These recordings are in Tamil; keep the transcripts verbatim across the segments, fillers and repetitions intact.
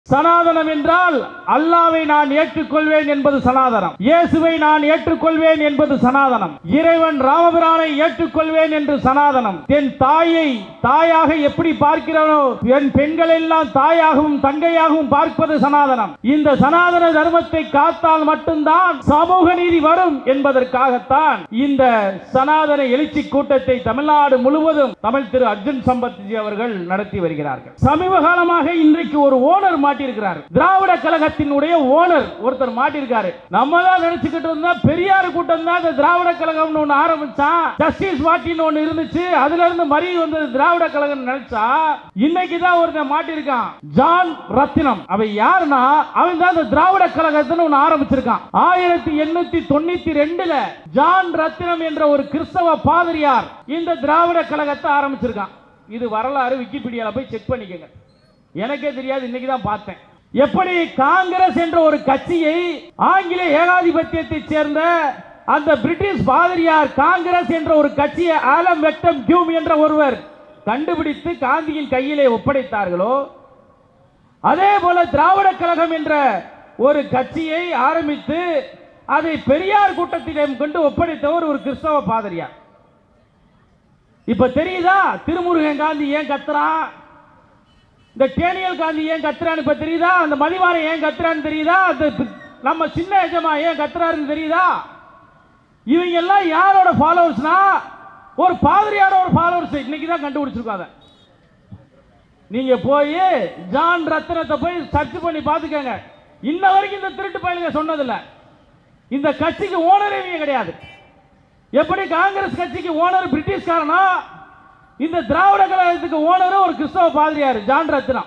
சனாதனம் என்றால் அல்லாவை நான் ஏற்றுக்கொள்வேன் என்பது சனாதனம், இயேசுவை நான் ஏற்றுக்கொள்வேன் என்பது சனாதனம், இறைவன் ராமபிரானை ஏற்றுக்கொள்வேன் என்று சனாதனம், என் தாயை தாயாக எப்படி பார்க்கிறனோ என் பெண்கள் எல்லாம் தாயாகவும் தங்கையாகவும் பார்ப்பது சனாதனம். இந்த சனாதன தர்மத்தை காத்தால் மட்டும்தான் சமூக நீதி வரும் என்பதற்காகத்தான் இந்த சனாதன எழுச்சி கூட்டத்தை தமிழ்நாடு முழுவதும் தமிழ் திரு அர்ஜுன் சம்பத்ஜி அவர்கள் நடத்தி வருகிறார்கள். சமீப காலமாக இன்றைக்கு ஒரு ஓனர் மாட்டியிருக்கிறார். திராவிட கழகத்தினுடைய ஓனர் ஒருத்தர் மாட்டியிருக்காரு. நம்ம தான் நினைச்சுக்கிட்டு இருந்தா பெரியார் கூட்டம் தான் இந்த திராவிட கழகம் ஒன்னு ஆரம்பிச்சா, ஜஸ்டிஸ் பார்ட்டின்னு ஒன்னு இருந்துச்சு, அதுல இருந்து மறி வந்தது திராவிட கழகம் நினைச்சா, இன்னைக்கு தான் ஒருத்தர் மாட்டியிருக்கான், ஜான் ரத்தினம். அவன் யாருன்னா அவன் தான் இந்த திராவிட கழகத்தின்னு ஒன்னு ஆரம்பிச்சிருக்கான். ஆயிரத்தி எண்ணூத்தி தொண்ணூத்தி ரெண்டுல ஜான் ரத்தினம் என்ற ஒரு கிறிஸ்தவ பாதிரியார் இந்த திராவிட கழகத்தை ஆரம்பிச்சிருக்கான். இது வரலாறு, விக்கிபீடியால போய் செக் பண்ணிக்கங்க. எனக்கே தெரியாது, இன்னைக்கு தான் பார்த்தேன். எப்படி காங்கிரஸ் என்ற ஒரு கட்சியை ஆங்கில ஏகாதிபத்தியத்தை சேர்ந்த அந்த பிரிட்டிஷ் பாதிரியார் காங்கிரஸ் என்ற ஒரு கட்சியை ஆலம் வெக்டம் ஹியூம் என்ற ஒருவர் கண்டுபிடித்து காந்தியின் கையிலே ஒப்படைத்தார்களோ, அதே போல திராவிட கழகம் என்ற ஒரு கட்சியை ஆரம்பித்து அதை பெரியார் கூட்டத்திடம் கொண்டு ஒப்படைத்தவர் ஒரு கிறிஸ்தவ பாதிரியார். இப்ப தெரியுதா திருமுருகன் காந்தி ஏன் கத்துறான், இந்த டேனியல் காந்தி ஏன் கத்துறான்னு இப்ப தெரியுதா, அந்த மதிவாரன் ஏன் கத்துறான்னு தெரியுதா, நம்ம சின்ன எஜமா ஏன் கத்துறாருன்னு தெரியுதா. இவங்க எல்லாம் யாரோட ஃபாலோவர்ஸ்னா ஒரு பாதிரியாரோட ஃபாலோவர்ஸ். இன்னைக்கு தான் கண்டுபிடிச்சிருக்காங்க. நீங்க போய் ஜான் ரத்னத்தை போய் சர்ச் பண்ணி பாத்துக்கங்க. இன்ன வரைக்கும் இந்த திருட்டு பயலுங்க சொன்னதில்லை. இந்த கட்சிக்கு ஓனரே கிடையாது. எப்படி காங்கிரஸ் கட்சிக்கு ஓனர் பிரிட்டிஷ்காரனா, இந்த திராவிட கழகத்துக்கு ஓனர் ஒரு கிறிஸ்தவ பாதிரியார் ஜான் ரத்னம்.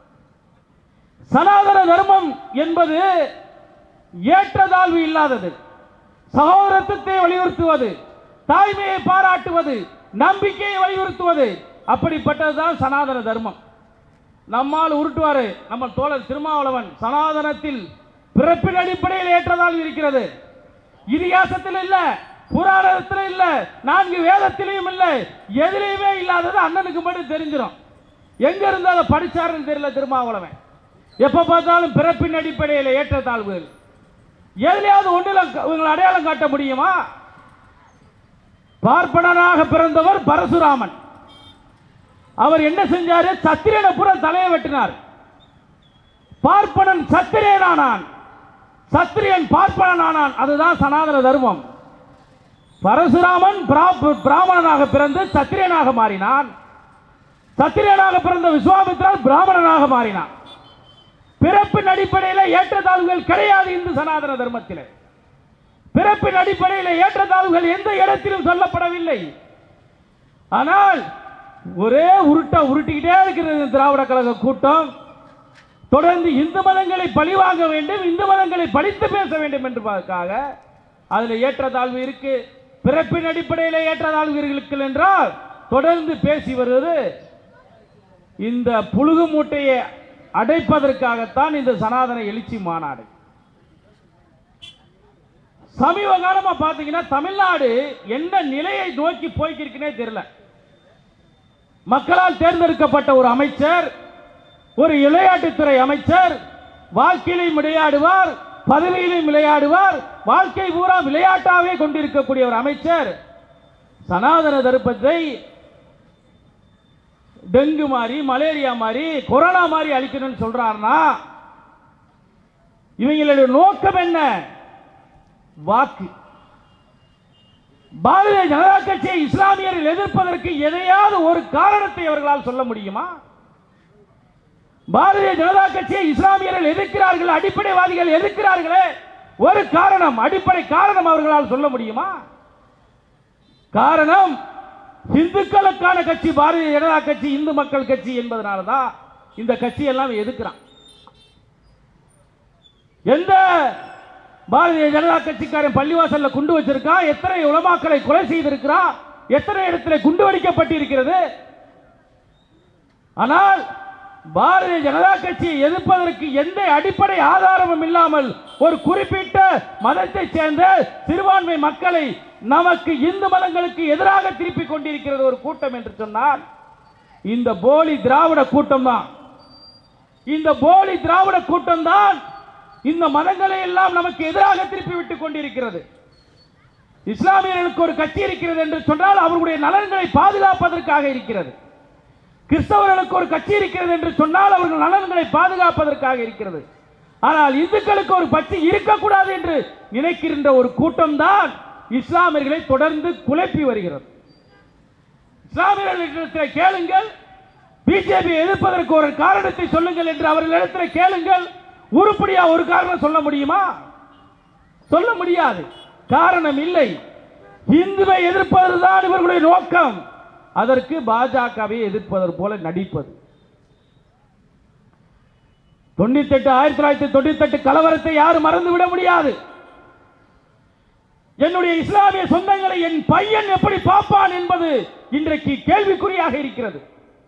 சனாதன தர்மம் என்பது ஏற்றதாழ்வு இல்லாதது, சகோதரத்துவத்தை வலியுறுத்துவது, தாய்மையை பாராட்டுவது, நம்பிக்கையை வலியுறுத்துவது, அப்படிப்பட்டதுதான் சனாதன தர்மம். நம்மால் உருட்டுவாரு நம்ம தோழர் திருமாவளவன், சனாதனத்தில் பிறப்பின் அடிப்படையில் ஏற்றதாழ்வு இருக்கிறது, இதிகாசத்தில் இல்ல, புராணத்தில் இல்ல, நான்கு வேதத்திலையும் இல்ல, எதிலையுமே இல்லாதது அண்ணனுக்கு மட்டும் தெரிஞ்சிடும். எங்க இருந்து அதை படிச்சாருன்னு தெரியல திருமாவளவன். எப்ப பார்த்தாலும் பிறப்பின் அடிப்படையில் ஏற்றத்தாழ்வுகள். எதிலையாவது ஒன்றில் உங்களை அடையாளம் காட்ட முடியுமா? பார்ப்பனனாக பிறந்தவர் பரசுராமன். அவர் என்ன செஞ்சாரு? சத்திரியனை புற தலையை வெட்டினார். பார்ப்பனன் சத்திரியனானான், சத்திரியன் பார்ப்பனனானான். அதுதான் சனாதன தர்மம். பரசுராமன் பிராமணனாக பிறந்து சத்திரியனாக மாறினான். சத்திரியனாக பிறந்த விஸ்வாமித்ரன் பிராமணனாக மாறினான். பிறப்பின் அடிப்படையில் ஏற்றத்தாழ்வுகள் கிடையாது இந்து சனாதன தர்மத்தில். பிறப்பின் அடிப்படையில் ஏற்றத்தாழ்வுகள் எந்த இடத்திலும் சொல்லப்படவில்லை. ஆனால் ஒரே உருட்டா உருட்டிக்கிட்டே இருக்கிறது திராவிட கழக கூட்டம். தொடர்ந்து இந்து மதங்களை பழிவாங்க வேண்டும், இந்து மதங்களை பழித்து பேச வேண்டும் என்பதற்காக அதில் ஏற்றத்தாழ்வு இருக்கு, பிறப்பின் அடிப்படையில் ஏற்றத்தாழ்வு இருக்கு என்றால் தொடர்ந்து பேசி வருவது இந்த புழுகு மூட்டையை அடைப்பதற்காகத்தான் இந்த சனாதன எழுச்சி மாநாடு. சமீப காலமா பாத்தீங்கன்னா தமிழ்நாடு என்ன நிலையை நோக்கி போய்க்கிருக்குனே தெரியல. மக்களால் தேர்ந்தெடுக்கப்பட்ட ஒரு அமைச்சர், ஒரு விளையாட்டுத்துறை அமைச்சர், வாழ்க்கையிலும் விளையாடுவார், பதவியிலும் விளையாடுவார், வாழ்க்கை பூரா விளையாட்டாவே கொண்டிருக்கக்கூடிய ஒரு அமைச்சர் சனாதன தர்மத்தை டெங்கு மாதிரி, மலேரியா மாதிரி, கொரோனா மாதிரி அழிக்கணும்னு சொல்றாருன்னா இவங்களுடைய நோக்கம் என்ன? வாக்கு. பாரதிய ஜனதா கட்சியை இஸ்லாமியர்கள் எதிர்ப்பதற்கு எதையாவது ஒரு காரணத்தை அவர்களால் சொல்ல முடியுமா? பாரதிய ஜனதா கட்சியை இஸ்லாமியர்கள் எதிர்க்கிறார்கள், அடிப்படைவாதிகள் எதிர்க்கிறார்களே, ஒரு காரணம், அடிப்படை காரணம் அவர்களால் சொல்ல முடியுமா? காரணம் இந்துக்களுக்கான கட்சி பாரதிய ஜனதா கட்சி, இந்து மக்கள் கட்சி என்பதனாலதான் இந்த கட்சி எல்லாம் எதிர்க்கிறான். எந்த பாரதிய ஜனதா கட்சிக்காரன் பள்ளிவாசல்ல குண்டு வச்சிருக்கான், எத்தனை உலமாக்களை கொலை செய்திருக்கிறான், எத்தனை இடத்துல குண்டு வெடிக்கப்பட்டிருக்கிறது. ஆனால் பாரதிய ஜனதா கட்சியை எதிர்ப்பதற்கு எந்த அடிப்படை ஆதாரமும் இல்லாமல் ஒரு குறிப்பிட்ட மதத்தை சேர்ந்த சிறுபான்மை மக்களை நமக்கு இந்து மதங்களுக்கு எதிராக திருப்பிக் கொண்டிருக்கிறது ஒரு கூட்டம் என்று சொன்னால் இந்த போலி திராவிட கூட்டம் தான். இந்த போலி திராவிட கூட்டம் தான் இந்த மதங்களை எல்லாம் நமக்கு எதிராக திருப்பி விட்டுக் கொண்டிருக்கிறது. இஸ்லாமியர்களுக்கு ஒரு கட்சி இருக்கிறது என்று சொன்னால் அவர்களுடைய நலன்களை பாதுகாப்பதற்காக இருக்கிறது. கிறிஸ்தவர்களுக்கு ஒரு கட்சி இருக்கிறது என்று சொன்னால் அவர்கள் நலன்களை பாதுகாப்பதற்காக இருக்கிறது. ஆனால் இந்துக்களுக்கு ஒரு கட்சி இருக்கக்கூடாது என்று நினைக்கின்ற ஒரு கூட்டம் தான் இஸ்லாமியர்களை தொடர்ந்து குழப்பி வருகிறது. இஸ்லாமியர்களிடத்தில் கேளுங்கள், பிஜேபி எதிர்ப்பதற்கு ஒரு காரணத்தை சொல்லுங்கள் என்று அவர்களிடத்தில் கேளுங்கள். உருப்படியா ஒரு காரணம் சொல்ல முடியுமா? சொல்ல முடியாது. காரணம் இல்லை. இந்துவை எதிர்ப்பதுதான் இவர்களுடைய நோக்கம். அதற்கு பாஜகவை எதிர்ப்பதற்கு போல நடிப்பது. தொண்ணூத்தி எட்டு ஆயிரத்தி தொள்ளாயிரத்தி தொண்ணூத்தி எட்டு கலவரத்தை யாரும் மறந்துவிட முடியாது. என்னுடைய இஸ்லாமிய சொந்தங்களை என் பையன் எப்படி பார்ப்பான் என்பது இன்றைக்கு கேள்விக்குறியாக இருக்கிறது.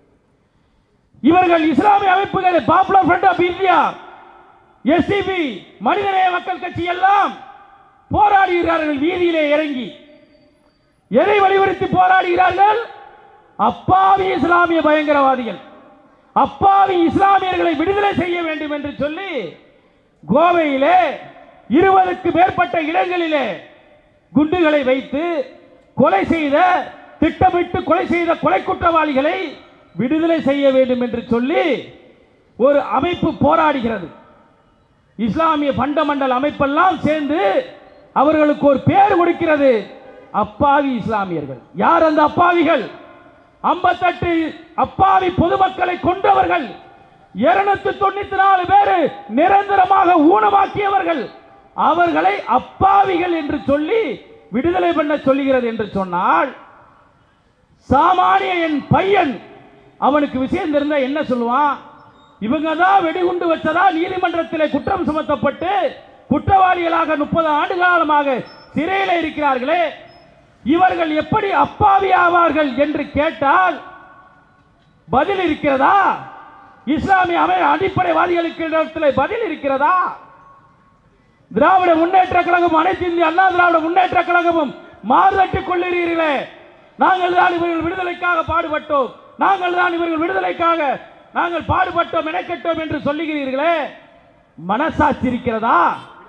இவர்கள் இஸ்லாமிய அமைப்புகளை popular front of India, SDP, மனிதநேய மக்கள் கட்சி எல்லாம் போராடுகிறார்கள். வீதியிலே இறங்கி எதை வலியுறுத்தி போராடுகிறார்கள்? அப்பாவி இஸ்லாமிய பயங்கரவாதிகள், அப்பாவி இஸ்லாமியர்களை விடுதலை செய்ய வேண்டும் என்று சொல்லி கோவையிலே இருபதுக்கு மேற்பட்ட இடங்களிலே குண்டுகளை வைத்து கொலை செய்த, திட்டமிட்டு கொலை செய்த கொலை குற்றவாளிகளை விடுதலை செய்ய வேண்டும் என்று சொல்லி ஒரு அமைப்பு போராடுகிறது. இஸ்லாமிய ஃபண்டமெண்டல் அமைப்பெல்லாம் சேர்ந்து அவர்களுக்கு ஒரு பேர் கொடுக்கிறது, அப்பாவி இஸ்லாமியர்கள். யார் அந்த அப்பாவிகள்? ஐம்பத்தெட்டு அப்பாவி பொதுமக்களை கொன்றவர்கள், இருநூத்தி தொண்ணூத்தி நாலு பேர் நிரந்தரமாக ஊனமாக்கியவர்கள். அவர்களை அப்பாவிகள் என்று சொல்லி விடுதலை பண்ண சொல்லுகிறது என்று சொன்னால், சாமானிய என் பையன் அவனுக்கு விஷயம் தெரிந்த என்ன சொல்லுவான்? இவங்க தான் வெடிகுண்டு வச்சதா நீதிமன்றத்தில் குற்றம் சுமத்தப்பட்டு குற்றவாளிகளாக முப்பது ஆண்டு காலமாக சிறையில் இருக்கிறார்களே, இவர்கள் எப்படி அப்பாவி ஆவார்கள் என்று கேட்டால் பதில் இருக்கிறதா? இஸ்லாமிய அடிப்படைவாதிகளுக்கு பதில் இருக்கிறதா? திராவிட முன்னேற்ற கழகம், அனைத்து இந்திய அண்ணா திராவிட முன்னேற்ற கழகமும் மாறுதட்டிக் கொள்கிறீர்களே, நாங்கள் தான் இவர்கள் விடுதலைக்காக பாடுபட்டோம், நாங்கள் தான் இவர்கள் விடுதலைக்காக நாங்கள் பாடுபட்டோம், மெனக்கெட்டோம் என்று சொல்லுகிறீர்களே, மனசாட்சி இருக்கிறதா?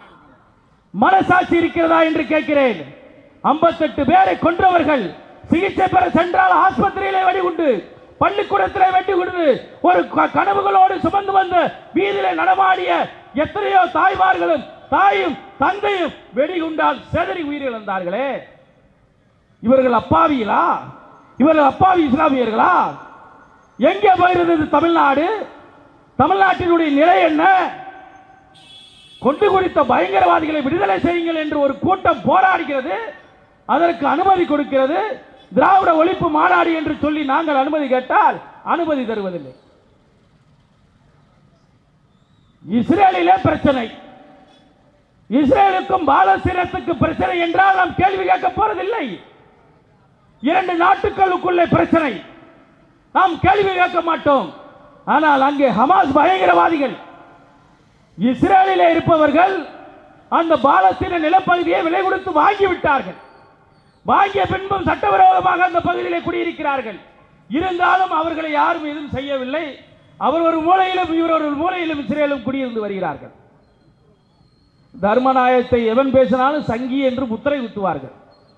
மனசாட்சி இருக்கிறதா என்று கேட்கிறேன். ஐம்பத்தெட்டு பேரை கொன்றவர்கள் சிகிச்சை பெற சென்றால் ஆஸ்பத்திரியிலே வெடிகுண்டு, பள்ளிக்கூடத்திலே வெடிகுண்டு, ஒரு கனவுகளோடு சுமந்து வந்த வீதியிலே நடமாடிய எத்தனையோ தாய்மார்களும் தாயும் தந்தையும் வெடிகுண்டால் செதறி உயிரிழந்தார்களே. இவர்கள் அப்பாவிகளா? இவர்கள் அப்பாவி இஸ்லாமியர்களா? எங்கே போயிருந்தது தமிழ்நாடு? தமிழ்நாட்டினுடைய நிலை என்ன? கொண்டு குடித்த பயங்கரவாதிகளை விடுதலை செய்யுங்கள் என்று ஒரு கூட்டம் போராடுகிறது, அதற்கு அனுமதி கொடுக்கிறது. திராவிட ஒழிப்பு மாநாடு என்று சொல்லி நாங்கள் அனுமதி கேட்டால் அனுமதி தருவதில்லை. இஸ்ரேலிலே பிரச்சனை, இஸ்ரேலுக்கும் பாலஸ்தீனத்துக்கு பிரச்சனை என்றால் நாம் கேள்வி கேட்க போறதில்லை. இரண்டு நாட்டுகளுக்குள்ளே பிரச்சனை, நாம் கேள்வி கேட்க மாட்டோம். ஆனால் அங்கே ஹமாஸ் பயங்கரவாதிகள், இஸ்ரேலிலே இருப்பவர்கள் அந்த பாலஸ்தீன நிலப்பகுதியை விலை கொடுத்து வாங்கிவிட்டார்கள். வாங்கிய பின்பும் சட்டவிரோதமாக அந்த பகுதியிலே குடியிருக்கிறார்கள். இருந்தாலும் அவர்களை யாரும் எதுவும் செய்யவில்லை. அவர் ஒரு மூலையிலும் இவர் ஒரு மூலையிலும் இஸ்ரேலும் குடியிருந்து வருகிறார்கள். தர்மநாயகத்தை எவன் பேசினாலும் சங்கி என்று முத்திரை குத்துவார்கள்.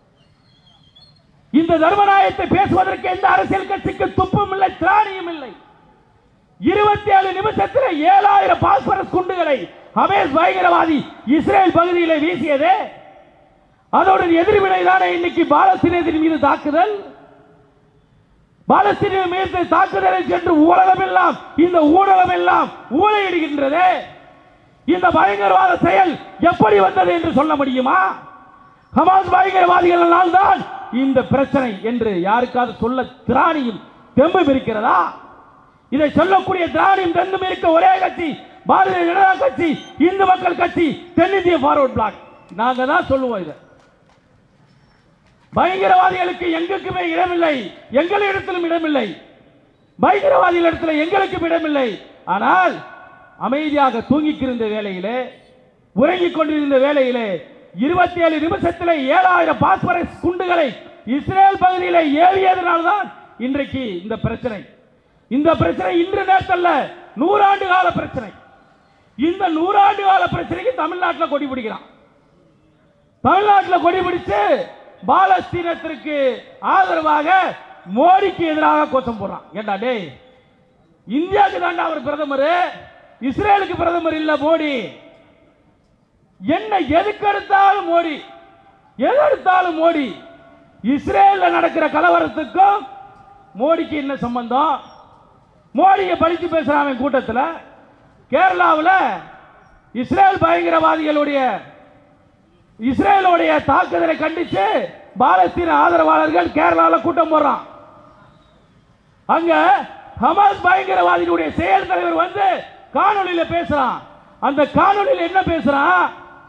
இந்த தர்மநாயகத்தை பேசுவதற்கு எந்த அரசியல் கட்சிக்கு துப்பும் இல்லை, திராணியும் இல்லை. இருபத்தி ஏழு நிமிஷத்தில் ஏழாயிரம் பாஸ்பரஸ் குண்டுகளை ஹமாஸ் பயங்கரவாதி இஸ்ரேல் பகுதியிலே வீசியதே, அதோட எதிர்வினை தானே இன்னைக்கு பாலஸ்தீனத்தின் மீது தாக்குதல். பாலஸ்தீன மீது தாக்குதலை சென்று உலகம் எல்லாம், இந்த ஊடகம் எல்லாம் ஊழையிடுகின்றது. இந்த பயங்கரவாத செயல் எப்படி வந்தது என்று சொல்ல முடியுமா? ஹமாஸ் பயங்கரவாதிகளால் தான் இந்த பிரச்சனை என்று யாருக்காவது சொல்ல திராணியும் தெம்பும் இருக்கிறதா? இதை சொல்லக்கூடிய திராணியும் தெம்பும் இருக்க ஒரே கட்சி பாரதிய ஜனதா கட்சி, இந்து மக்கள் கட்சி, தென்னிந்திய ஃபார்வர்ட் பிளாக். நாங்க தான் சொல்லுவோம். இதை பயங்கரவாதிகளுக்கு எங்களுக்குமே இடமில்லை, எங்களிடத்திலும் இடமில்லை, பயங்கரவாதிகளிடத்தில் எங்களுக்கும் இடமில்லை. ஆனால் அமைதியாக தூங்கிக்கிருந்த வேளையிலே, உறங்கிக் கொண்டிருந்த வேளையிலே இருபத்தி ஏழு நிமிஷத்தில் ஏழாயிரம் பாஸ்பரஸ் குண்டுகளை இஸ்ரேல் பகுதியில் ஏவியதனால்தான் இன்றைக்கு இந்த பிரச்சனை. இந்த பிரச்சனை இன்று நேரத்தல்ல, நூறாண்டு கால பிரச்சனை. இந்த நூறாண்டு கால பிரச்சனைக்கு தமிழ்நாட்டில் கொடி பிடிக்கிறான். தமிழ்நாட்டில் கொடி பிடிச்சு பாலஸ்தீனத்திற்கு ஆதரவாக மோடிக்கு எதிராக கோஷம் போடுறான். ஏண்டா டேய், இந்தியாவுக்கு தாண்டா அவர் பிரதமர், இஸ்ரேலுக்கு பிரதமர் இல்ல மோடி. என்ன எதுக்கு எடுத்தாலும் மோடி, எது எடுத்தாலும் மோடி. இஸ்ரேல்ல நடக்கிற கலவரத்துக்கும் மோடிக்கு என்ன சம்பந்தம்? மோடியை பழிச்சு பேசுறான் கூட்டத்தில். கேரளாவில் இஸ்ரேல் பயங்கரவாதிகளுடைய இஸ்ரேலுடைய தாக்குதலை கண்டித்து பாலஸ்தீன ஆதரவாளர்கள் கேரளாவில் கூட்டம் போடுறான். அங்க ஹமாஸ் பயங்கரவாதிகளுடைய செயல் தலைவர் வந்து காணொலியில் பேசுறான். அந்த காணொலியில் என்ன பேசுறான்?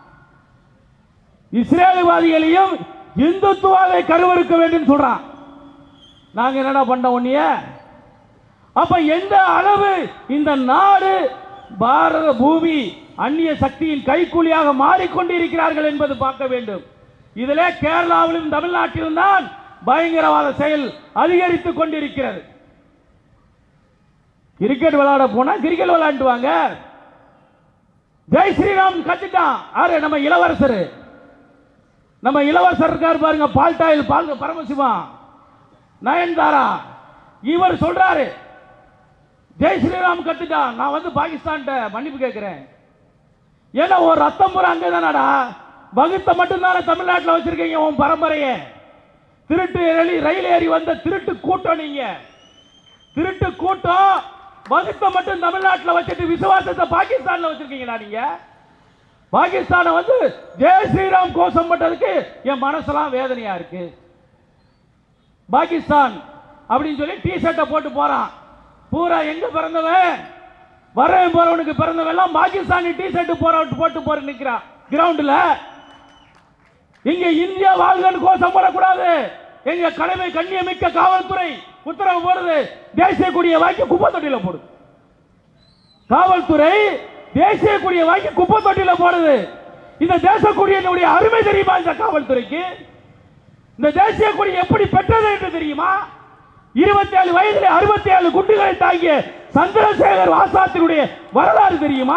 இஸ்ரேல்வாதிகளையும் இந்துத்துவாவை கருவறுக்க வேண்டும் சொல்றான். நாங்க என்னடா பண்ணோம் உன்னிய? அப்ப எந்த அளவு இந்த நாடு பாரத பூமி அந்நிய சக்தியின் கைக்கூலியாக மாறிக்கொண்டிருக்கிறார்கள் என்பது பார்க்க வேண்டும். இதிலே கேரளாவிலும் தமிழ்நாட்டிலும் தான் பயங்கரவாத செயல் அதிகரித்துக் கொண்டிருக்கிறது. கிரிக்கெட் விளையாட போனா கிரிக்கெட் விளையாண்டுவாங்க. ஜெய் ஸ்ரீராம் கத்திட்டான். ஆறு நம்ம இளவரசர், நம்ம இளவரசர் இருக்கார் பாருங்க, பால்டாயில் பால் பரமசிவா நயன்தாரா, இவர் சொல்றாரு ஜெய் ஸ்ரீராம் கத்துட்டான், நான் வந்து பாகிஸ்தான் மன்னிப்பு கேட்கிறேன். ஏன்னா ஒரு ரத்தம் பூரா அங்கே தானடா, வகுத்த மட்டும்தானே தமிழ்நாட்டில் வச்சிருக்கீங்க உன் பரம்பரையே. திருட்டு ரயில் ஏறி வந்த திருட்டு கூட்டம், நீங்க திருட்டு கூட்டம். வகுத்த மட்டும் தமிழ்நாட்டில் வச்சுட்டு விசுவாசத்தை பாகிஸ்தான்ல வச்சிருக்கீங்களா நீங்க? பாகிஸ்தானை வந்து ஜெய் ஸ்ரீராம் கோஷம் பட்டதுக்கு என் மனசெல்லாம் வேதனையா இருக்கு. பாகிஸ்தான் அப்படின்னு சொல்லி டி ஷர்ட்டை போட்டு போறான். பூரா எங்க பிறந்தவன், வரவன் போறவனுக்கு பிறந்தவன் எல்லாம் பாகிஸ்தானி டி ஷர்ட் போற போட்டு போற நிக்கிறான் கிரவுண்ட்ல. இங்க இந்தியா வாழ்கன்னு கோஷம் போடக்கூடாது. எங்க கடமை கண்ணியமிக்க காவல்துறை உத்தரவு போடுது, தேசிய கொடியை வாங்கி குப்பை தொட்டியில போடுது. காவல்துறை தேசிய கொடியை வாங்கி குப்பை தொட்டியில போடுது. இந்த தேசிய கொடியினுடைய அருமை தெரியுமா இந்த காவல்துறைக்கு? இந்த தேசிய கொடி எப்படி பெற்றது என்று தெரியுமா? இருபத்தி ஏழு வயதில் அறுபத்தி ஏழு குண்டுகளை தாங்கிய சந்திரசேகர் ஆசாத்தினுடைய வரலாறு தெரியுமா?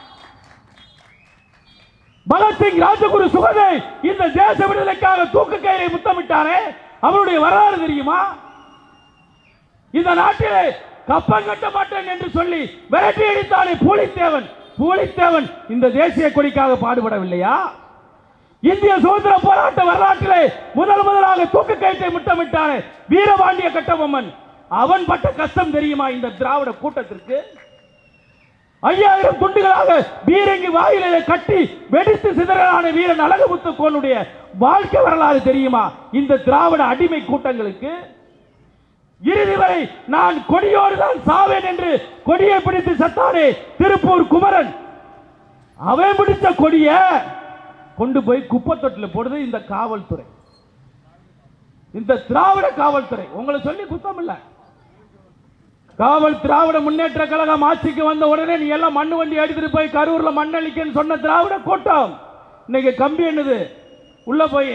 பகத்சிங் ராஜகுரு சுகதேவ் இந்த தேச விடுதலைக்காக தூக்கு கயிறை முத்தமிட்டாரே, அவருடைய வரலாறு தெரியுமா? இந்த நாட்டிலே கப்பம் கட்ட மாட்டேன் என்று சொல்லி விரட்டி அடித்தானே பூலித்தேவன், பூலித்தேவன் இந்த தேசிய கொடிக்காக பாடுபடவில்லையா? இந்திய சுதந்திர போராட்ட வரலாற்றிலே முதல் முதலாக தூக்கு கயிற்றை முத்தமிட்டானே வீரபாண்டிய கட்டபொம்மன், அவன் பட்ட கஷ்டம் தெரியுமா இந்த திராவிட கூட்டத்திற்கு? ஐயாயிரம் துண்டுகளாக பீரங்கி வாயிலை கட்டி வெடித்து சிதறான வீரன் அழகுமுத்து கோனுடைய வாழ்க்கை வரலாறு தெரியுமா இந்த திராவிட அடிமை கூட்டங்களுக்கு? இறுதி வரை நான் கொடியோடு தான் சாவேன் என்று கொடியை பிடித்து சத்தானே திருப்பூர் குமரன், அவன் பிடித்த கொடிய கொண்டு போய் குப்பை தொட்டில் போடுது இந்த காவல்துறை, இந்த திராவிட காவல்துறை. உங்களை சொல்லி குத்தம் இல்ல. காவல் திராவிட முன்னேற்ற கழகம் ஆட்சிக்கு வந்த உடனே நீ எல்லாம் மண்ணு வண்டி எடுத்துட்டு போய் கரூர்ல மண்ணளிக்கன்னு சொன்ன திராவிட கூட்டம் இன்னைக்கு கம்பி என்னது உள்ள போய்.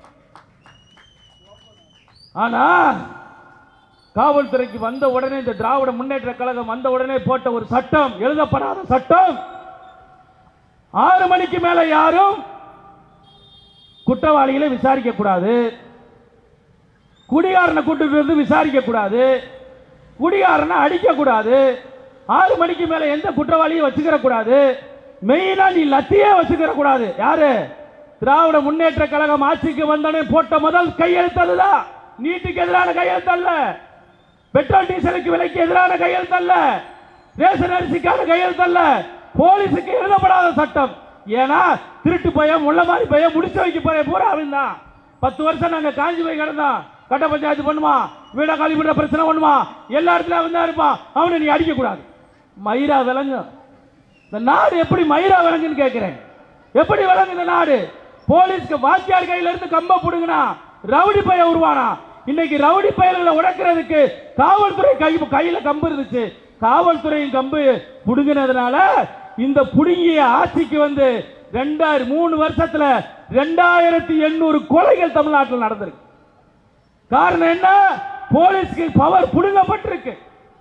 ஆனா காவல்துறைக்கு வந்த உடனே இந்த திராவிட முன்னேற்ற கழகம் வந்த உடனே போட்ட ஒரு சட்டம், எழுதப்படாத சட்டம், ஆறு மணிக்கு மேல யாரும் குற்றவாளிகளை விசாரிக்க கூடாது, குடிகாரனை கூட்டிட்டு வந்து விசாரிக்க கூடாது, குடிகாரனை அடிக்க கூடாது, ஆறு மணிக்கு மேல எந்த குற்றவாளியும் வச்சுக்கிற கூடாது, மெயினா நீ லத்தியே வச்சுக்கிற கூடாது. யாரு? திராவிட முன்னேற்ற கழகம் ஆட்சிக்கு வந்தனே போட்ட முதல் கையெழுத்ததுதான். நீட்டுக்கு எதிரான கையெழுத்து அல்ல, பெட்ரோல் டீசலுக்கு விலைக்கு எதிரான கையெழுத்து அல்ல, ரேஷன் அரிசிக்கான கையெழுத்து அல்ல, போலீஸுக்கு எழுதப்படாத சட்டம். ஏன்னா திருட்டு பையன் முள்ள மாதிரி பையன் முடிச்சு வைக்க போய் பூரா அவன் தான். பத்து வருஷம் நாங்க காஞ்சி போய் கிடந்தோம், கட்ட பஞ்சாயத்து பண்ணுமா, வீட காலி பண்ற பிரச்சனை பண்ணுமா, எல்லா இடத்துலயும் அவன் தான் இருப்பான். அவனை நீ அடிக்க கூடாது. மயிரா விலங்கு இந்த நாடு, எப்படி மயிரா விலங்குன்னு கேட்கிறேன். எப்படி விலங்கு இந்த நாடு? போலீஸ்க்கு வாத்தியார் கையில இருந்து கம்ப புடுங்கினா ரவுடி பைய உருவானா. இன்னைக்கு ரவுடி பயல்களை உடைக்கிறதுக்கு காவல்துறை கை கையில கம்பு இருந்துச்சு. காவல்துறையின் கம்பு புடுங்கினதுனால இந்த புடுங்கிய ஆட்சிக்கு வந்து ரெண்டாயிரம் மூணு வருஷத்துல ரெண்டாயிரத்தி எண்ணூறு கொலைகள் தமிழ்நாட்டில் நடந்திருக்கு. காரணம் என்ன? போலீஸ்க்கு பவர் புடுங்கப்பட்டிருக்கு.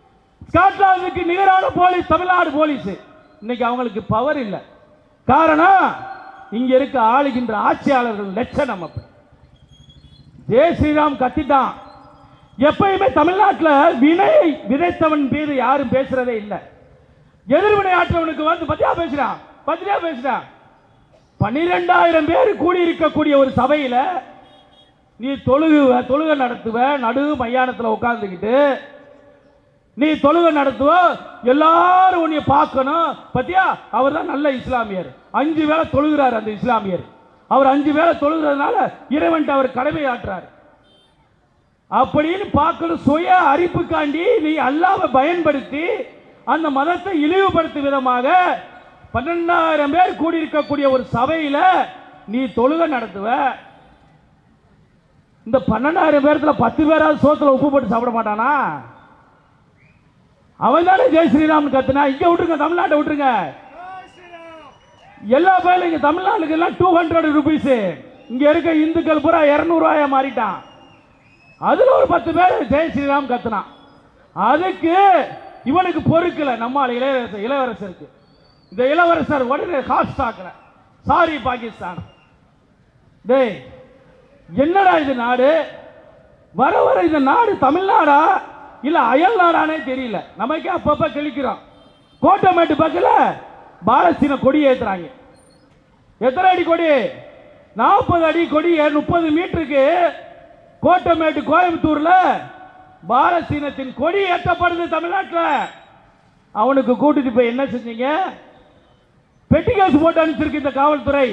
ஸ்காட்லாந்துக்கு நிகரான போலீஸ் தமிழ்நாடு போலீஸ். இன்னைக்கு அவங்களுக்கு பவர் இல்லை. காரணம் இங்க இருக்க ஆளுகின்ற ஆட்சியாளர்கள் லட்சணம். அப்படி ஜெய் ஸ்ரீராம் கத்திட்டான். எப்பயுமே தமிழ்நாட்டில் வினை விதைத்தவன் மீது யாரும் பேசுறதே இல்லை. எதிர்வினை ஆற்றவனுக்கு வந்து பத்தியா பேசுறான், பத்தியா பேசுறான். பனிரெண்டாயிரம் பேர் கூடி இருக்கக்கூடிய ஒரு சபையில நீ தொழுகுவ, தொழுகை நடத்துவ, நடு மையானத்தில் உட்கார்ந்துக்கிட்டு நீ தொழுகை நடத்துவ, எல்லாரும் உன்னை பார்க்கணும். பத்தியா அவர் தான் நல்ல இஸ்லாமியர், அஞ்சு வேளை தொழுகிறார் அந்த இஸ்லாமியர். அவர் அஞ்சு வேளை தொழுகிறதுனால இறைவன் அவர் கடமை ஆற்றார் அப்படின்னு பார்க்கணும். சுய அறிப்புக்காண்டி நீ அல்லாஹ்வை பயன்படுத்தி அந்த மதத்தை இழிவுபடுத்தும் விதமாக பன்னெண்டாயிரம் பேர் கூடியிருக்கக்கூடிய ஒரு சபையில நீ தொழுகை நடத்துவ. இந்த பன்னெண்டாயிரம் பேர்த்துல பத்து பேராவது சோத்துல உப்பு போட்டு சாப்பிட மாட்டானா? அவன் தானே ஜெய் ஸ்ரீராம் கத்துனா. இங்க விட்டுருங்க, தமிழ்நாட்டை விட்டுருங்க. எல்லா பேரும் இங்க தமிழ்நாட்டுக்கு எல்லாம் டூ ஹண்ட்ரட் ருபீஸ். இங்க இருக்க இந்துக்கள் பூரா இருநூறு ரூபாயா மாறிட்டான். அதுல ஒரு பத்து பேர் ஜெய் ஸ்ரீராம் கத்துனான். அதுக்கு இவனுக்கு பொறுக்கல. நம்ம இளவரசர் இளவரசருக்கு இந்த இளவரசர் உடனே காஸ்ட் ஆக்குற சாரி பாகிஸ்தான். டேய் என்னடா இது நாடு? வர வர இந்த நாடு தமிழ்நாடா இல்ல அயல் நாடானே தெரியல. நமக்கே அப்பப்ப கிழிக்கிறோம். கோட்டமேட்டு பக்கத்துல பாலஸ்தீன கொடி ஏத்துறாங்க. எத்தனை அடி கொடி? நாற்பது அடி கொடி, முப்பது மீட்டருக்கு கோட்டமேட்டு கோயம்புத்தூர்ல பாலஸ்தீனத்தின் கொடி ஏற்றப்படுது தமிழ்நாட்டில். அவனுக்கு கூட்டிட்டு போய் என்ன செஞ்சீங்க? பெட்டி கேஸ் போட்டு அனுப்பிச்சிருக்கு இந்த காவல்துறை.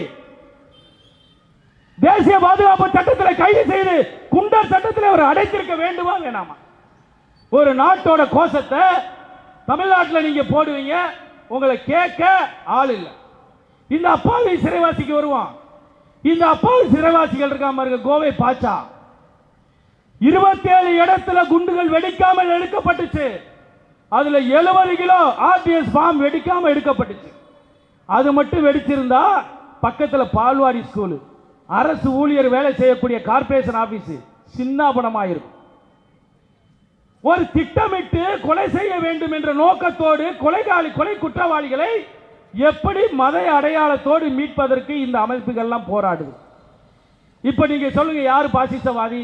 தேசிய பாதுகாப்பு சட்டத்தில் கைது செய்து குண்டர் சட்டத்தில் அவர் அடைத்திருக்க வேண்டுமா வேணாமா? ஒரு நாட்டோட கோஷத்தை தமிழ்நாட்டில் நீங்க போடுவீங்க, உங்களை கேட்க ஆள் இல்லை. இந்த அப்பாவி சிறைவாசிக்கு வருவான். இந்த அப்பாவி சிறைவாசிகள் இருக்காம இருக்க கோவை பாச்சா இருபத்தி ஏழு இடத்துல குண்டுகள் வெடிக்காமல் எடுக்கப்பட்டுச்சு. அதுல எழுபது கிலோ ஆர்டிஎஸ் ஃபார்ம் வெடிக்காம எடுக்கப்பட்டுச்சு. அது மட்டும் வெடிச்சிருந்தா பக்கத்துல பால்வாடி ஸ்கூல், அரசு ஊழியர் வேலை செய்யக்கூடிய கார்பரேஷன் ஆபீஸ் சின்னாபனமாயிருக்கும். ஒரு திட்டமிட்டு கொலை செய்ய வேண்டும் என்ற நோக்கத்தோடு கொலைகாலி கொலை குற்றவாளிகளை எப்படி மத அடையாளத்தோடு மீட்பதற்கு இந்த அமைப்புகள்லாம் போராடுது. இப்ப நீங்க சொல்லுங்க, யார் பாசிசவாதி,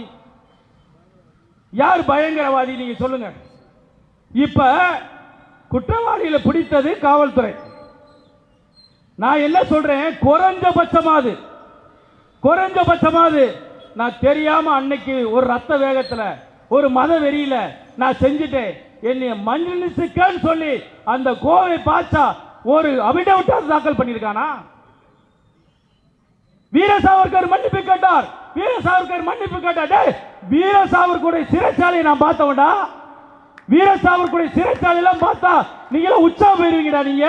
யார் பயங்கரவாதி? நீங்க சொல்லுங்க. இப்ப குற்றவாளிகளை பிடித்தது காவல்துறை. நான் என்ன சொல்றேன், குறைஞ்சபட்சமாது குறைஞ்சபட்சமாது நான் தெரியாம அன்னைக்கு ஒரு ரத்த வேகத்துல ஒரு மத வெறியில நான் செஞ்சுட்டேன், என்னைய மன்னிச்சுக்கன்னு சொல்லி அந்த கோவை பாச்சா ஒரு அபிடவிட் தாக்கல் பண்ணிருக்கானா? வீர சாவர்கர் மன்னிப்பு கேட்டார். வீர சாவர்கர் மன்னிப்பு கேட்டார். வீர சாவர்கருடைய சிறைச்சாலையை நான் பார்த்தவன்டா. வீர சாவர்கருடைய சிறைச்சாலையெல்லாம் பார்த்தா நீங்க உற்சாகம் போயிருவீங்கடா. நீங்க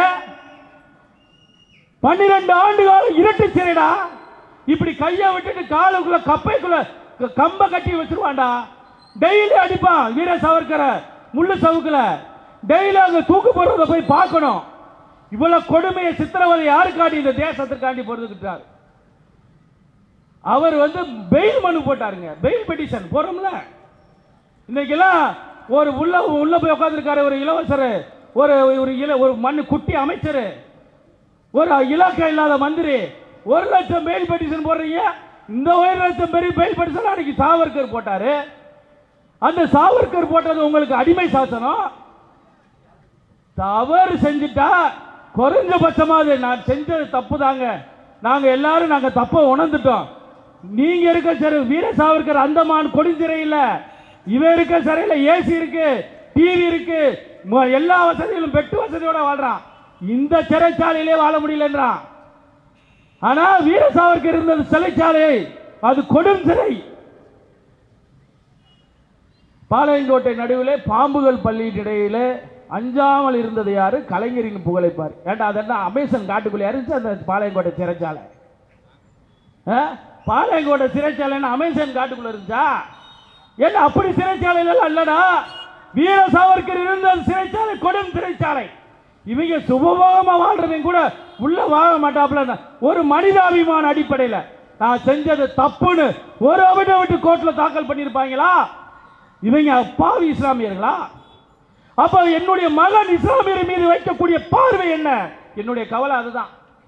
பன்னிரண்டு ஆண்டு காலம் இருட்டு சிறைடா. இப்படி கையை விட்டுட்டு காலுக்குள்ள கப்பைக்குள்ள கம்ப கட்டி வச்சிருவான்டா. டெய்லி அடிப்பான் வீர சாவர்கரை முள்ளு சவுக்குல. டெய்லி அங்க தூக்கு போடுறத போய் பார்க்கணும். இவ்வளவு கொடுமையை சித்திரவதை யாருக்காண்டி? இந்த தேசத்திற்காண்டி பொறுத்துக்கிட்டார். அவர் வந்து பெயில் மனு போட்டாருங்க, பெயில் பெட்டிஷன் போறோம்ல. இன்னைக்கெல்லாம் ஒரு உள்ள உள்ள போய் உட்கார்ந்துருக்காரு ஒரு இளவரசர், ஒரு ஒரு மண்ணு குட்டி அமைச்சர், ஒரு இலாக்கா இல்லாத மந்திரி, ஒரு லட்சம் பெயில் பெட்டிஷன் போடுறீங்க. இந்த ஒரு லட்சம் பெரிய பெயில் பெட்டிஷன் அன்னைக்கு சாவர்கர் போட்டாரு. அந்த சாவர்கர் போட்டது உங்களுக்கு அடிமை சாசனம். தவறு செஞ்சுட்டா குறைஞ்சபட்சமாவது நான் செஞ்சது தப்பு தாங்க, நாங்க எல்லாரும் நாங்க தப்ப உணர்ந்துட்டோம். நீங்க இருக்க சிறை வீர சாவர்கர் அந்தமான் கொடுஞ்சிறையில், இவன் இருக்க சிறையில் ஏசி இருக்கு, டிவி இருக்கு, எல்லா வசதிகளும் பெட்டு வசதியோட வாழ்றான். இந்த சிறைச்சாலையிலே வாழ முடியலன்றான். ஆனா வீர சாவர்கர் இருந்தது சிறைச்சாலை, அது கொடும் சிறை. பாளையங்கோட்டை நடுவிலே பாம்புகள் பள்ளியின் இடையிலே அஞ்சாமல் இருந்தது யாரு? கலைஞரின் புகழைப்பார். ஏண்டா அதென்ன அமேசன் காட்டுக்குள்ளே இருந்துச்சு அந்த பாளையங்கோட்டை சிறைச்சாலை? பாளையங்கோட்டை சிறைச்சாலை அமேசன் காட்டுக்குள்ள இருந்துச்சா? என்ன அப்படி சிறைச்சாலையில இல்லடா. வீர சாவர்கர் இருந்த சிறைச்சாலை கொடும் சிறைச்சாலை. இவங்க சுபபோகமா வாழ்றதையும் கூட உள்ள வாழ மாட்டாப்புல. ஒரு மனிதாபிமான அடிப்படையில் நான் செஞ்சது தப்புன்னு ஒரு அபிடவிட் கோர்ட்ல தாக்கல் பண்ணிருப்பாங்களா? இவங்க பாவி இஸ்லாமியர்களா? அப்ப என்னுடைய மகன் இஸ்லாமியர் மீது வைக்கக்கூடிய பார்வை என்ன? என்னுடைய கவலை அதுதான்.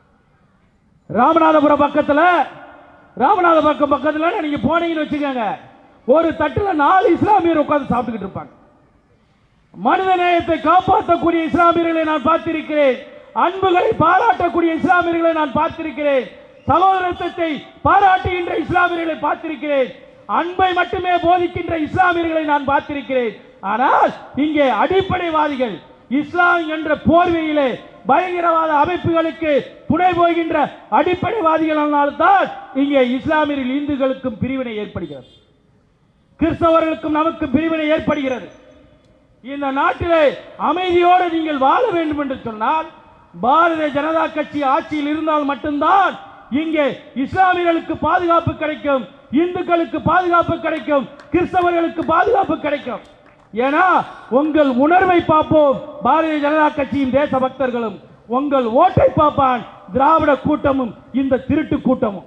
ராமநாதபுரம் பக்கத்துல ராமநாதபுரம் பக்கத்துல நீங்க போனீங்கன்னு வச்சுக்கோங்க, ஒரு தட்டுல நாலு இஸ்லாமியர் உட்கார்ந்து சாப்பிட்டுக்கிட்டு இருப்பாங்க. மனித நேயத்தை காப்பாற்றக்கூடிய இஸ்லாமியர்களை நான் பார்த்திருக்கிறேன். அன்புகளை பாராட்டக்கூடிய இஸ்லாமியர்களை நான் பார்த்திருக்கிறேன். சகோதரத்துவத்தை பாராட்டுகின்ற இஸ்லாமியர்களை பார்த்திருக்கிறேன். அன்பை மட்டுமே போதிக்கின்ற இஸ்லாமியர்களை நான் பார்த்திருக்கிறேன். ஆனால் இங்கே அடிப்படைவாதிகள் இஸ்லாம் என்ற போர்வையிலே பயங்கரவாத அமைப்புகளுக்கு துணை போகின்ற அடிப்படைவாதிகளால்தான் இங்கே இஸ்லாமியர்கள் இந்துக்களுக்கும் பிரிவினை ஏற்படுகிறது, கிறிஸ்தவர்களுக்கும் நமக்கு பிரிவினை ஏற்படுகிறது. இந்த நாட்டிலே அமைதியோடு நீங்கள் வாழ வேண்டும் என்று சொன்னால் பாரதிய ஜனதா கட்சி ஆட்சியில் இருந்தால் மட்டும்தான் இங்கே இஸ்லாமியர்களுக்கு பாதுகாப்பு கிடைக்கும், இந்துக்களுக்கு பாதுகாப்பு கிடைக்கும், கிறிஸ்தவர்களுக்கு பாதுகாப்பு கிடைக்கும். ஏன்னா உங்கள் உணர்வை பார்ப்போம் பாரதிய ஜனதா கட்சியும் தேச பக்தர்களும், உங்கள் ஓட்டை பார்ப்பான் திராவிட கூட்டமும் இந்த திருட்டு கூட்டமும்.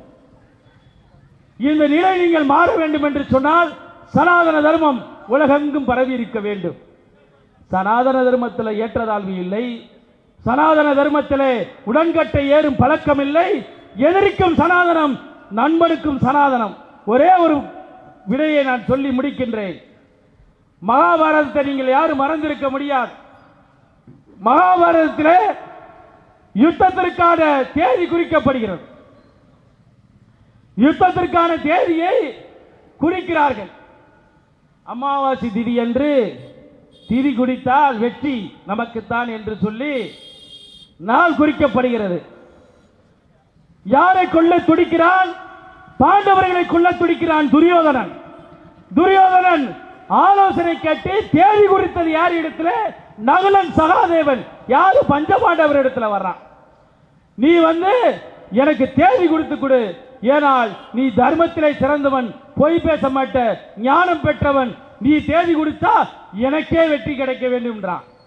இந்த நிலை நீங்கள் மாற வேண்டும் என்று சொன்னால் சனாதன தர்மம் உலகெங்கும் பரவி இருக்க வேண்டும். சனாதன தர்மத்தில் ஏற்றதாழ்வு இல்லை, சனாதன தர்மத்திலே உடன்கட்டை ஏறும் பழக்கம் இல்லை. எதிரிக்கும் சனாதனம், நண்பனுக்கும் சனாதனம். ஒரே ஒரு விடையை நான் சொல்லி முடிக்கின்றேன். மகாபாரதத்தை நீங்கள் யாரும் மறந்திருக்க முடியாது. மகாபாரதத்திலே யுத்தத்திற்கான தேதி குறிக்கப்படுகிறது. யுத்தத்திற்கான தேதியை குறிக்கிறார்கள். அமாவாசை திதி என்று திதி குடித்தால் வெற்றி நமக்குத்தான் என்று சொல்லி நாள் குறிக்கப்படுகிறது. யாரை கொல்ல துடிக்கிறான்? பாண்டவர்களை கொல்ல துடிக்கிறான் துரியோதனன். துரியோதனன் ஆலோசனை கேட்டு தேதி குறித்தது யார் இடத்துல? நகுலன் சகாதேவன். யாரு? பஞ்சபாண்டவர் இடத்துல வர்றான். நீ வந்து எனக்கு தேதி கொடுத்து கொடு, ஏனால் நீ தர்மத்திலே சிறந்தவன், பொய் பேச மாட்ட, ஞானம் பெற்றவன், நீ தேதி கொடுத்தா எனக்கே வெற்றி கிடைக்க வேண்டும்.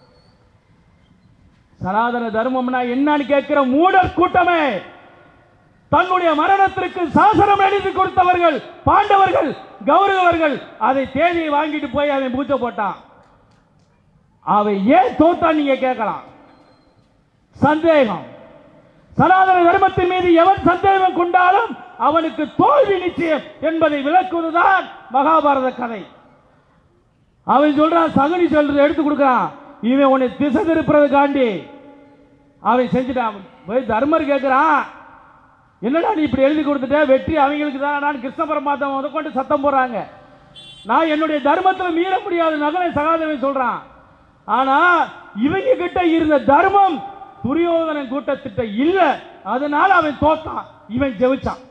சனாதன தர்மம்னா என்னன்னு கேட்கிற மூடர் கூட்டமே, தன்னுடைய மரணத்திற்கு சாசனம் எழுதி கொடுத்தவர்கள் பாண்டவர்கள், கௌரவர்கள், அதை தேதியை வாங்கிட்டு போய் அவன் பூஜை போட்டான். அவை ஏன் தோத்தான் நீங்க கேட்கலாம். சந்தேகம். சனாதன தர்மத்தின் மீது எவன் சந்தேகம் கொண்டாலும் அவனுக்கு தோல்வி நிச்சயம் என்பதை விளக்குவதுதான் மகாபாரத கதை. அவன் சொல்றான், சகுனி சொல்றது எடுத்து கொடுக்கிறான், இவன் உன்னை திசை திருப்புறதுக்காண்டி அவன் செஞ்சுட்டான். தர்மர் கேட்கிறான், என்னடா நீ இப்படி எழுதி கொடுத்துட்ட, வெற்றி அவங்களுக்கு தான். நான் கிருஷ்ண பரமாத்மா அதை கொண்டு சத்தம் போடுறாங்க, நான் என்னுடைய தர்மத்தில் மீற முடியாது நகலை சகாதேவன் சொல்றான். ஆனா இவங்க கிட்ட இருந்த தர்மம் துரியோதனன் கூட்டத்திட்ட இல்ல, அதனால அவன் தோத்தான், இவன் ஜெயிச்சான்.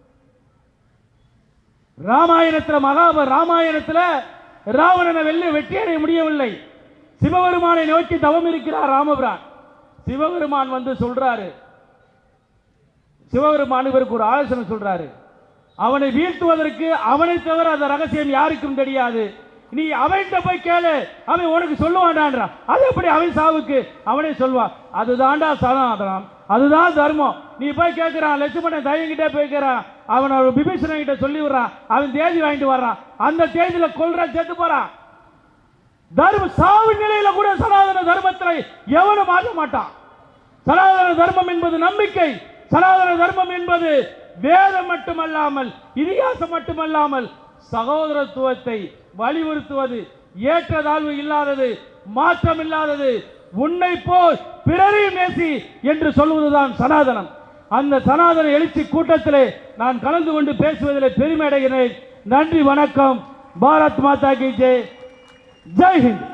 ராமாயணத்தில் மகாப ராமாயணத்தில் ராவணனை வெள்ளி வெற்றி அடைய முடியவில்லை. சிவபெருமானை நோக்கி தவம் இருக்கிறார் ராமபிரான். சிவபெருமான் வந்து சொல்றாரு, சிவபெருமான் இவருக்கு ஒரு ஆலோசனை சொல்றாரு, அவனை வீழ்த்துவதற்கு அவனை தவிர அந்த ரகசியம் யாருக்கும் தெரியாது, நீ அவன்கிட்ட போய் கேளு, அவன் உனக்கு சொல்லுவான்டான்றான். அது எப்படி அவன் சாவுக்கு அவனே சொல்வான். அதுதான்டா சனாதனம், அதுதான் தர்மம். நீ போய் கேட்கிறான், லட்சுமணன் தயங்கிட்டே போய்க்கிறான், அவன் விபீஷணன் கிட்ட சொல்லி விடுறான், அவன் தேதி வாங்கிட்டு வர்றான், அந்த தேதியில கொல்றான், செத்து போறான். தர்ம சாவு நிலையில கூட சனாதன தர்மத்தை எவனும் மாற்ற மாட்டான். சனாதன தர்மம் என்பது நம்பிக்கை, சனாதன தர்மம் என்பது வேதம் மட்டுமல்லாமல் இதிகாசம் மட்டுமல்லாமல் சகோதரத்துவத்தை வலியுறுத்துவது, ஏற்றதாழ்வு இல்லாதது, மாற்றம் இல்லாதது, உன்னை போல் பிறரையும் நேசி என்று சொல்வதுதான் சனாதனம். அந்த சனாதன எழுச்சி கூட்டத்திலே நான் கலந்து கொண்டு பேசுவதில் பெருமை அடைகிறேன். நன்றி, வணக்கம். பாரத் மாதா கி ஜெய். ஜெய் ஹிந்த்.